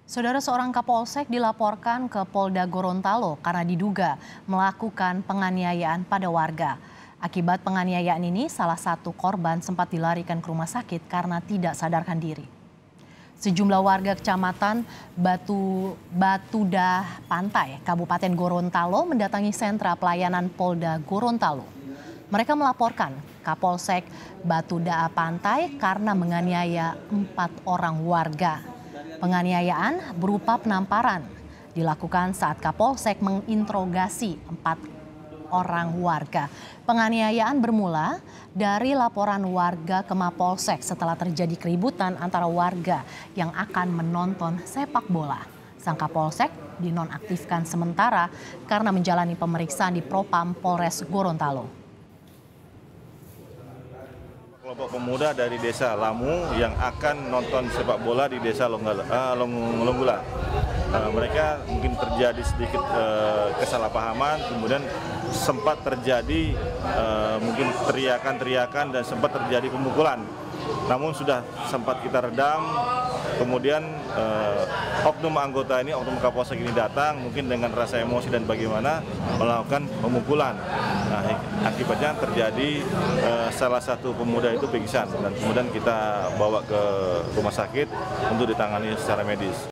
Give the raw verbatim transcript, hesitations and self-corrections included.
Saudara, seorang Kapolsek dilaporkan ke Polda Gorontalo karena diduga melakukan penganiayaan pada warga. Akibat penganiayaan ini, salah satu korban sempat dilarikan ke rumah sakit karena tidak sadarkan diri. Sejumlah warga Kecamatan Batu Batudah Pantai, Kabupaten Gorontalo mendatangi sentra pelayanan Polda Gorontalo. Mereka melaporkan Kapolsek Batudah Pantai karena menganiaya empat orang warga. Penganiayaan berupa penamparan dilakukan saat Kapolsek menginterogasi empat orang warga. Penganiayaan bermula dari laporan warga ke Mapolsek setelah terjadi keributan antara warga yang akan menonton sepak bola. Sang Kapolsek dinonaktifkan sementara karena menjalani pemeriksaan di Propam Polres Gorontalo. Kelompok pemuda dari desa Lamu yang akan nonton sepak bola di desa Longgala, uh, Longgula. Uh, mereka mungkin terjadi sedikit uh, kesalahpahaman, kemudian sempat terjadi uh, mungkin teriakan-teriakan dan sempat terjadi pemukulan. Namun sudah sempat kita redam, kemudian uh, oknum anggota ini, oknum Kapolsek ini datang mungkin dengan rasa emosi dan bagaimana melakukan pemukulan. Nah, akibatnya terjadi uh, salah satu pemuda itu pingsan dan kemudian kita bawa ke rumah sakit untuk ditangani secara medis.